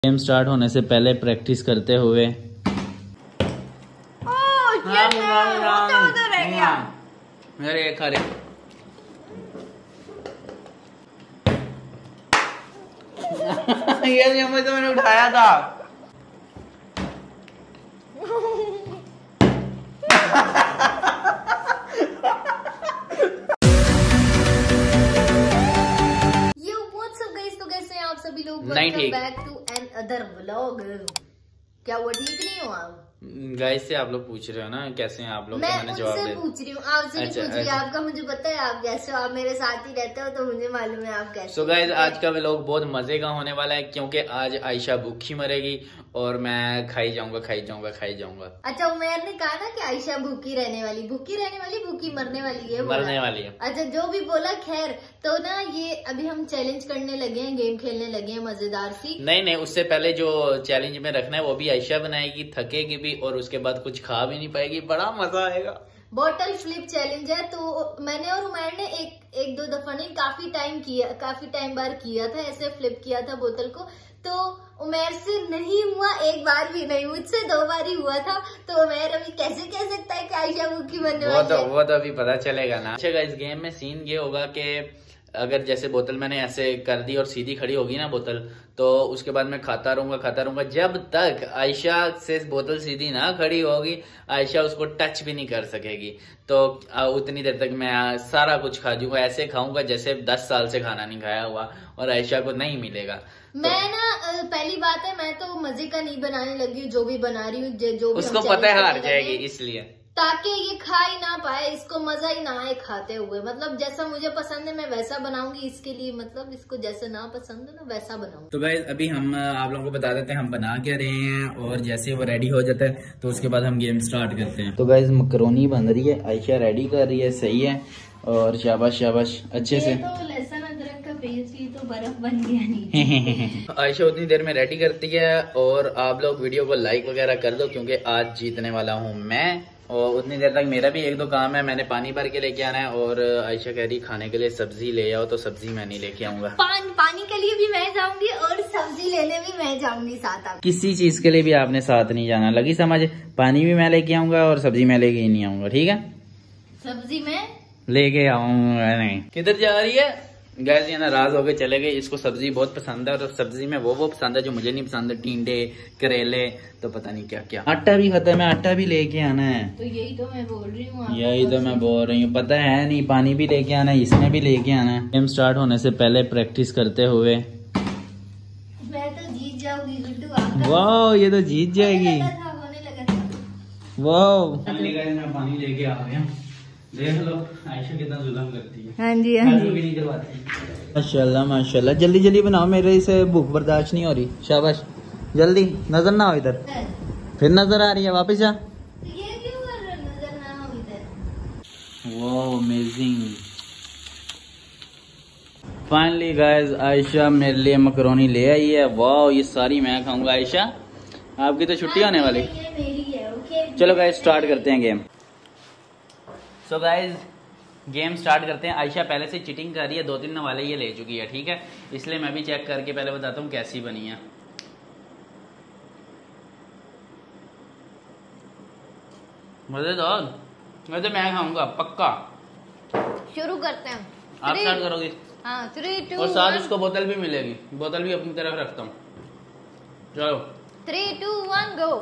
Game start होने से पहले प्रैक्टिस करते हुए मेरे एक खरे ये चम्मच तो मैंने उठाया था। आप सभी लोग नहीं ठीक। Back to another vlog. क्या हुआ, ठीक नहीं हो आप? गाइस से आप लोग पूछ रहे हो ना कैसे हैं आप लोग, मैं तो मैंने जवाब उनसे पूछ रही हूँ, आपसे नहीं पूछ रही। आपका मुझे पता है आप कैसे हो, आप मेरे साथ ही रहते हो तो मुझे मालूम है आप कैसे। सो गाइस आज का व्लॉग बहुत मजे का होने वाला है क्योंकि आज आयशा भूखी मरेगी और मैं खाई जाऊंगा। अच्छा, उमर ने कहा ना कि आयशा भूखी रहने वाली, भूखी मरने वाली है, मरने वाली है। अच्छा जो भी बोला, खैर तो ना ये अभी हम चैलेंज करने लगे हैं, गेम खेलने लगे हैं मजेदार सी। नहीं उससे पहले जो चैलेंज में रखना है वो भी आयशा बनाएगी, थकेगी भी और उसके बाद कुछ खा भी नहीं पाएगी, बड़ा मजा आएगा। बॉटल फ्लिप चैलेंज है। तो मैंने और उमर ने एक दो दफा नहीं, काफी टाइम बार किया था, ऐसे फ्लिप किया था बोतल को। तो उमर से नहीं हुआ, एक बार भी नहीं, मुझसे 2 बार ही हुआ था। तो उमर अभी कैसे कह सकता है कि आयशा भूखी बनने वाली है? वो तो अभी पता चलेगा ना। अच्छा इस गेम में सीन ये होगा कि अगर जैसे बोतल मैंने ऐसे कर दी और सीधी खड़ी होगी ना बोतल, तो उसके बाद मैं खाता रहूंगा जब तक आयशा से बोतल सीधी ना खड़ी होगी आयशा उसको टच भी नहीं कर सकेगी। तो उतनी देर तक मैं सारा कुछ खा जाऊंगा, ऐसे खाऊंगा जैसे 10 साल से खाना नहीं खाया हुआ और आयशा को नहीं मिलेगा। मैं ना पहली बात है, मैं तो मजे का नहीं बनाने लगी हूँ, जो भी बना रही हूँ जो उसको पता है हार जाएगी, इसलिए ताकि ये खा ही ना पाए, इसको मजा ही ना आए खाते हुए। मतलब जैसा मुझे पसंद है मैं वैसा बनाऊंगी इसके लिए, मतलब इसको जैसा ना पसंद है ना वैसा बनाऊंगी। तो गाइस अभी हम आप लोगों को बता देते हैं हम बना क्या रहे हैं और जैसे वो रेडी हो जाता है तो उसके बाद हम गेम स्टार्ट करते हैं। तो गाइस मकरोनी बन रही है, आयशा रेडी कर रही है, सही है और शाबाश अच्छे से। तो लहसुन अदरक का पेस्ट ही तो बर्फ बन गया नहीं। आयशा उतनी देर में रेडी करती है और आप लोग वीडियो को लाइक वगैरह कर दो क्योंकि आज जीतने वाला हूँ मैं। और उतनी देर तक मेरा भी 1-2 काम है, मैंने पानी भर के लेके आना है और आयशा कह रही खाने के लिए सब्जी ले आओ, तो सब्जी मैं नहीं लेके आऊंगा। पानी के लिए भी मैं जाऊंगी और सब्जी लेने भी मैं जाऊंगी साथ। आप किसी चीज के लिए भी आपने साथ नहीं जाना, लगी समझ? पानी भी मैं लेके आऊंगा और सब्जी मैं लेके ही नहीं आऊंगा, ठीक है? सब्जी में लेके आऊंगा नहीं। किधर जा रही है? गैस ये नाराज हो गए चले गए, इसको सब्जी बहुत पसंद है और सब्जी में वो पसंद है जो मुझे नहीं पसंद है, टिंडे करेले तो पता नहीं क्या क्या। आटा भी खत्म है, आटा भी लेके आना है। तो यही तो मैं बोल रही हूँ, पता है नहीं, पानी भी लेके आना है, इसमें भी लेके आना है। गेम स्टार्ट होने से पहले प्रैक्टिस करते हुए मैं तो जीत जाऊंगी गुड्डू। वाह ये तो जीत जाएगी। होने लगा था। वाह मैं पानी लेके आ गया, देख लो आयशा कितना जुल्म करती है। हाँ जी भी नहीं करवाती। माशाल्लाह जल्दी बनाओ, मेरे से भूख बर्दाश्त नहीं हो रही। शाबाश जल्दी, नजर ना हो इधर, फिर नजर आ रही है, वापस जा। ये क्यों कर रहे हो, नजर ना हो इधर? वाह अमेजिंग। फाइनली गाइस आयशा मेरे लिए मकरोनी ले आई है। वाह ये सारी मैं खाऊंगा। आयशा आपकी तो छुट्टी होने वाली। मेरी है, ओके। चलो गाइस स्टार्ट करते हैं game. So guys game start करते हैं। आयशा पहले से चीटिंग कर रही है, 2-3 वाले ये ले चुकी है, ठीक है? इसलिए मैं भी चेक करके पहले बताता हूँ कैसी बनी है। मजेदार, मैं खाऊंगा पक्का। शुरू करते हैं। आप स्टार्ट करोगे? हाँ 3, 2 और साथ उसको बोतल भी मिलेगी, बोतल भी अपनी तरफ रखता हूँ। चलो 3, 2, 1 गो।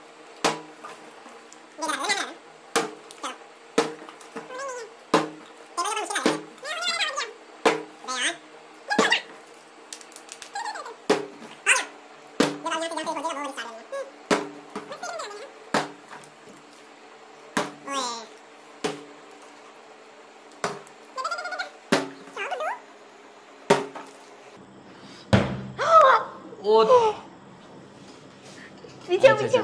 पीछे पीछे।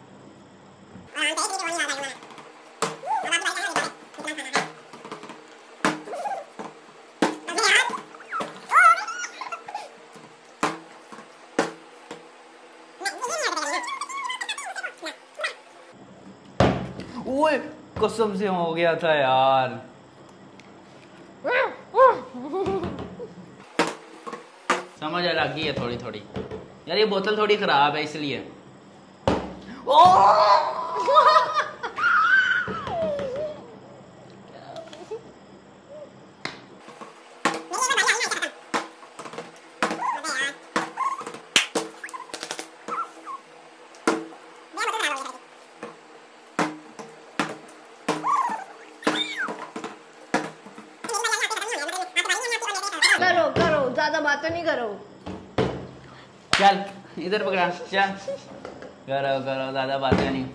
ओए कसम से हो गया था यार। समझ आ लगी है थोड़ी थोड़ी, यार ये बोतल थोड़ी खराब है इसलिए। करो करो, ज्यादा बातें नहीं करो। चल इधर पकड़ा, चल करो करो, ज्यादा बातें नहीं।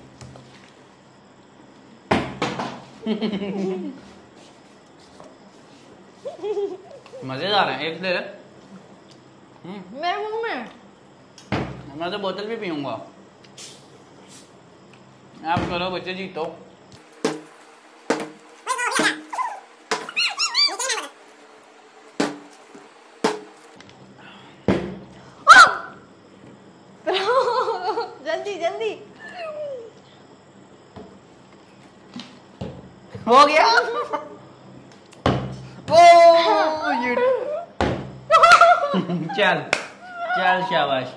मजेदार है, एक दे। मेरे मुंह में मैं तो बोतल भी पीऊंगा। आप करो बच्चे, जीतो। जल्दी जल्दी हो गया। चल चल शाबाश।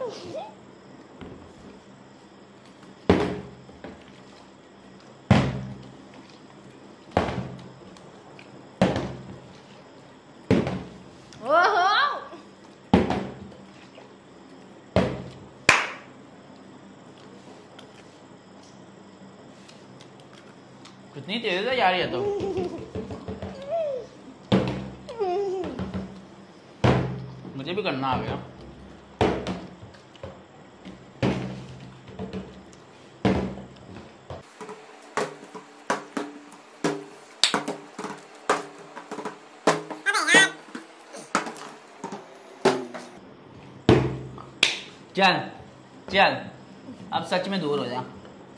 कितनी तेज है यार ये तो। मुझे भी करना आ गया। चल चल अब सच में दूर हो जा।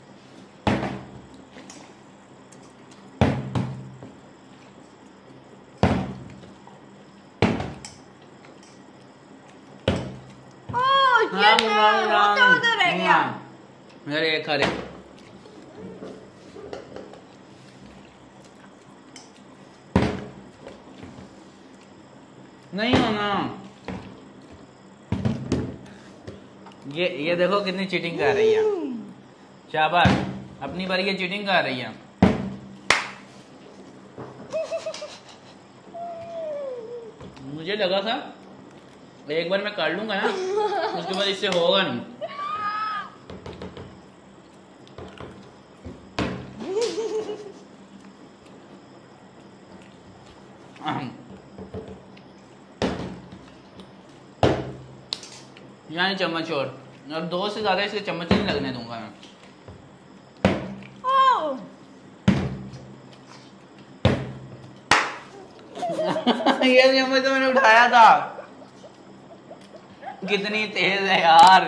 मेरे एक खरे नहीं होना। ये देखो कितनी चीटिंग कर रही है। शाबाश, अपनी बारी ये चीटिंग कर रही है। मुझे लगा था एक बार मैं कर लूंगा ना, उसके बाद इससे होगा नहीं। यहाँ चम्मच और 2 से ज्यादा इसके चम्मच नहीं लगने दूंगा मैं। ये चम्मच तो मैंने उठाया था। कितनी तेज है यार।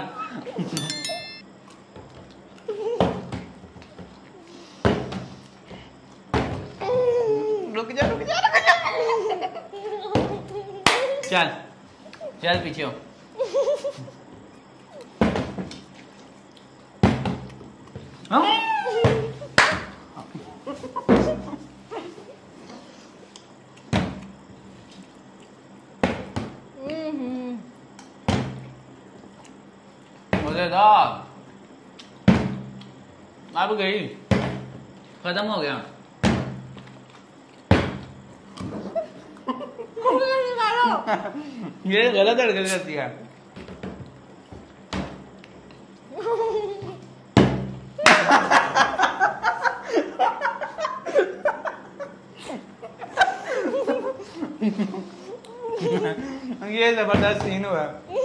रुक जा रुक जा रुक जा। चल चल पीछे हो। मजेदार। अब गई, खत्म हो गया। ये गलत हरकत करती है। ये जबरदस्त सीन हुआ।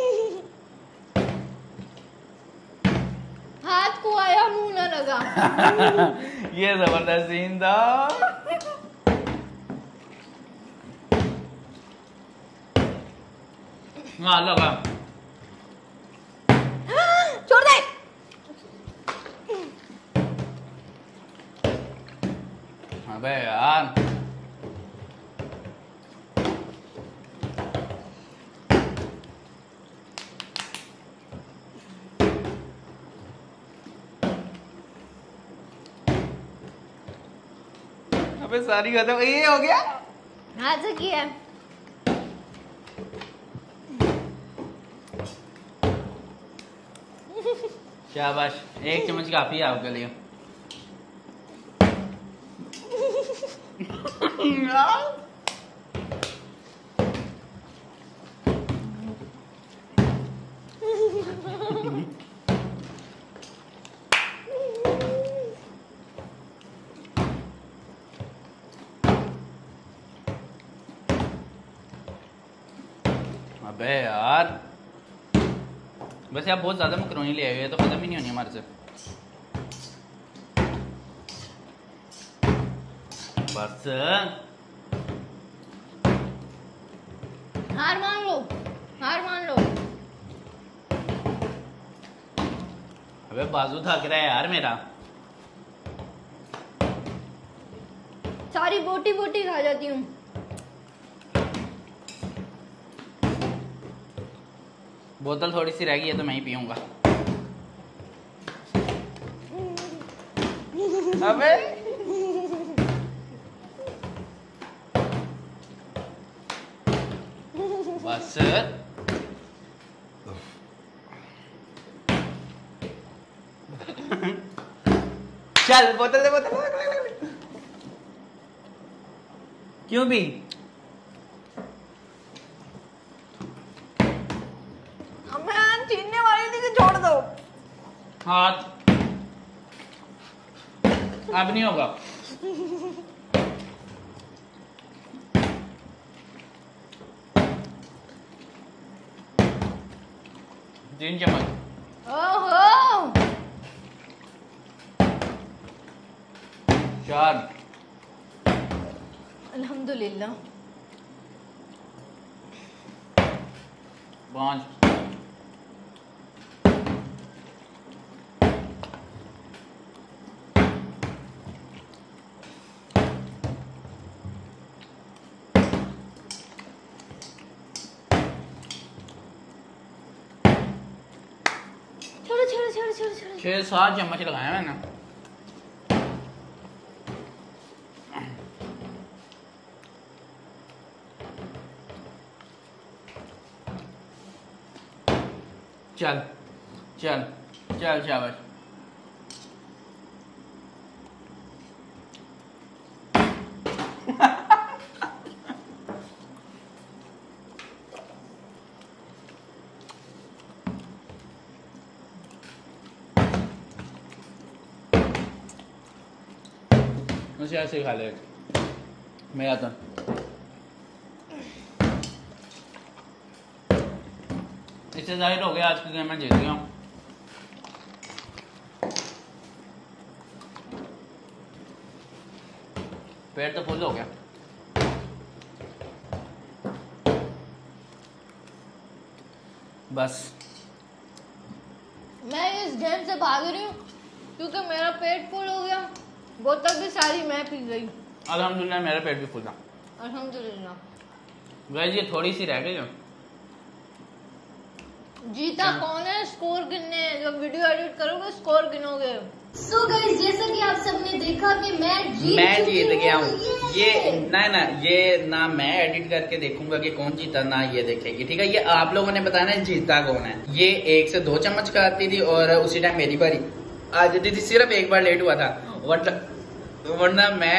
हाथ को आया, मुंह ना लगा। ये जबरदस्त सीन था। हाँ लगा। छोड़ दे। अबे यार अबे सारी खत्म। ये हो गया। हाथ से किया। शाबाश, 1 चम्मच काफी है आपके लिए। अबे यार, वैसे आप बहुत ज्यादा मकरोनी ले आए हो, तो खत्म ही नहीं होनी हमारे से। बस हार मान लो, हार मान लो। अबे बाजू थक रहा है यार मेरा। सारी बोटी बोटी खा जाती हूँ। बोतल थोड़ी सी रह गई है तो मैं ही पीऊंगा। अबे बस चल बोतल दे, बोतल। क्यों भी? छीनने वाली थी कि छोड़ दो हाथ। अब नहीं होगा। तीन चम्मच। ओहो 4। अल्हम्दुलिल्लाह। 5। छोड़ो 6-7 चम्मच लगाया मैंने। चल चल चल शाबाश। उसे ऐसे खा ले। मैं आता हूँ। इससे जाहिर हो गया आज की गेम में जीत गया हूँ। पेट तो फुल हो गया। बस मैं इस गेम से भाग रही हूँ क्योंकि मेरा पेट फुल हो गया। बोतल भी सारी मैं पी गई। अल्हम्दुलिल्लाह मेरा पेट भी फुला। अल्हम्दुलिल्लाह। गाइस ये थोड़ी सी रह गई है। जीता कौन है? स्कोर गिनने, जब वीडियो एडिट करोगे स्कोर गिनोगे। सो गाइस जैसा कि आप सबने देखा कि मैं जीत गया हूँ। ये ना मैं एडिट करके देखूंगा कि कौन जीता, ना ये देखेगी। ठीक है, ये आप लोगों ने बताना है जीता कौन है। ये 1 से 2 चम्मच खाती थी और उसी टाइम मेरी बारी आ जाती थी। सिर्फ एक बार लेट हुआ था, वरना मैं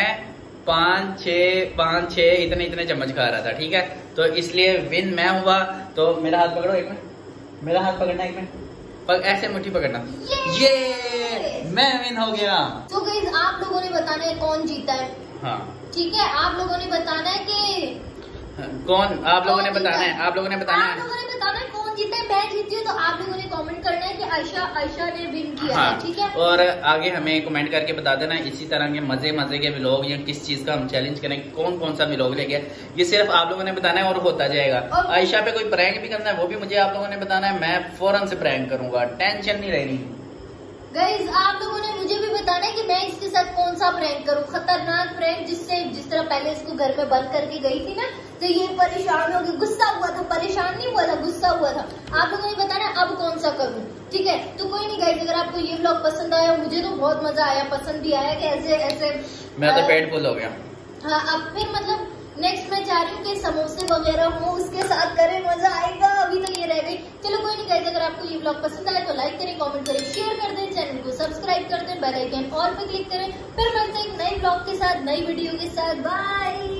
5-6 इतने चम्मच खा रहा था। ठीक है, तो इसलिए विन मैं हुआ। तो मेरा हाथ पकड़ो एक मिनट, मेरा हाथ पकड़ना एक मिनट, ऐसे मुट्ठी पकड़ना। ये मैं विन हो गया। तो गाइस आप लोगों ने बताना है कौन जीता है। हाँ ठीक है, आप लोगों ने बताना है कि कौन, आप लोगों ने बताना है, आप लोगों ने बताना है कौन जीता है। मैं जीती हूँ तो आप लोगों ने कमेंट करना है कि आयशा ने विन किया हाँ, है। ठीक है, और आगे हमें कमेंट करके बता देना इसी तरह के मजे के व्लॉग या किस चीज का हम चैलेंज करें, कौन सा व्लॉग लेके। ये सिर्फ आप लोगों ने बताना है और होता जाएगा। आयशा पे कोई प्रैंक भी करना है वो भी मुझे आप लोगों ने बताना है। मैं फौरन से प्रैंक करूंगा, टेंशन नहीं रहनी। गाइस आप लोगों ने मुझे भी बताना है कि मैं इसके साथ कौन सा प्रैंक करूं, खतरनाक प्रैंक जिस तरह पहले इसको घर में बंद करके गई थी ना, तो ये परेशान हो गई, गुस्सा हुआ था, परेशान नहीं हुआ था, गुस्सा हुआ था। आप लोगों ने बताना है अब कौन सा करूं। ठीक है, तो कोई नहीं गाइस, अगर आपको ये व्लॉग पसंद आया, मुझे तो बहुत मजा आया, पसंद भी आया कि ऐसे मेरा तो पेट फुल हो गया। हाँ, अब फिर मतलब नेक्स्ट मैं चाह रही हूँ कि समोसे वगैरह हो, उसके साथ करें, मजा आएगा। अभी तो ये रह गई। चलो कोई नहीं, गाइस अगर आपको ये ब्लॉग पसंद आए तो लाइक करें, कमेंट करें, शेयर कर दें, चैनल को सब्सक्राइब कर दें, बेल आइकन ऑल पे क्लिक करें। फिर मिलते हैं एक नए ब्लॉग के साथ, नई वीडियो के साथ। बाय।